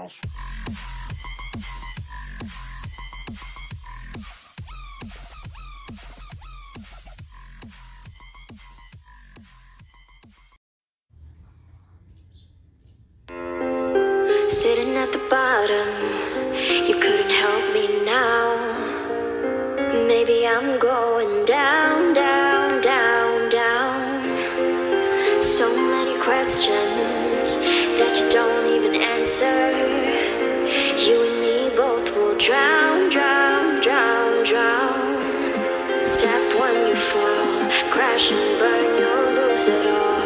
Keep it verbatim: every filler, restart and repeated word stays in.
house. Sitting at the bottom, you couldn't help me now. Maybe I'm going down, down, down, down. So many questions that you don't even answer. You and me both will drown, drown, drown, drown. Step one, you fall, crash and burn, you'll lose it all.